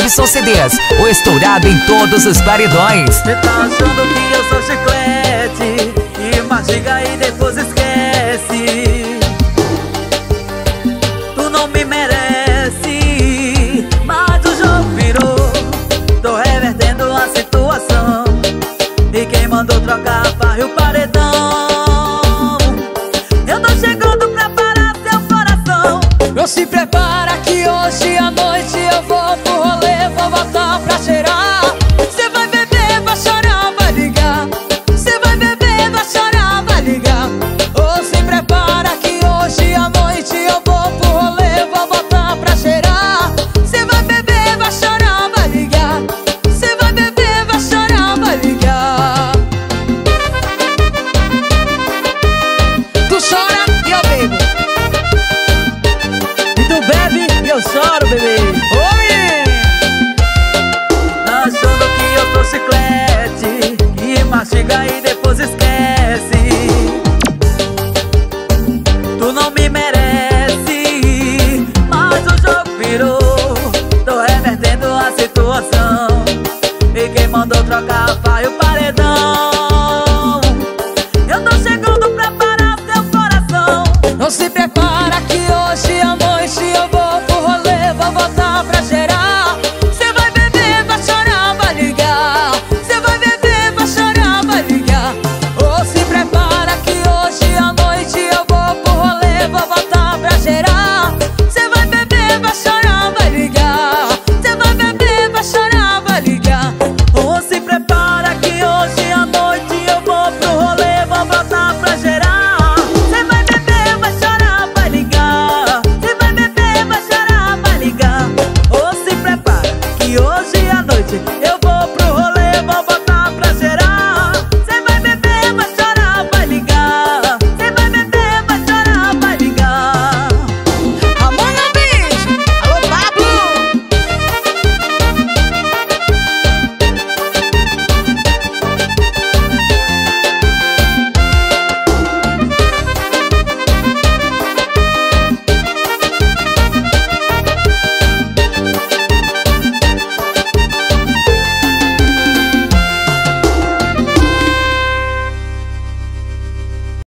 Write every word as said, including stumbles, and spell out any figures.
Robson C Ds, o estourado em todos os paredões. Cê tá achando que eu sou chiclete e mastiga e depois esquece. Tu não me merece, mas o jogo virou. Tô revertendo a situação e quem mandou trocar varre o paredão. Eu tô chegando pra parar seu coração. Não se prepara que hoje à noite eu vou pro rolê, vou botar pra cheirar. Cê vai beber, vai chorar, vai ligar. Cê vai beber, vai chorar, vai ligar. Oh, se prepara que hoje à noite eu vou pro rolê, vou botar pra cheirar. Cê vai beber, vai chorar, vai ligar. Cê vai beber, vai chorar, vai ligar. Tu chora e eu bebo. E tu bebe e eu choro, bebê. Oi! Tá achando que eu sou chiclete e mastiga e depois esquece. Tu não me merece, mas o jogo virou. Tô revertendo a situação e quem mandou trocar vai o paredão.